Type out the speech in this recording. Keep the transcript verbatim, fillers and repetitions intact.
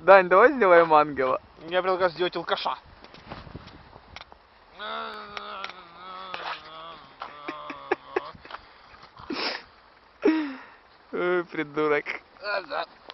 Дань, давай сделаем ангела. Я предлагаю сделать алкаша. Ой, придурок. А, да.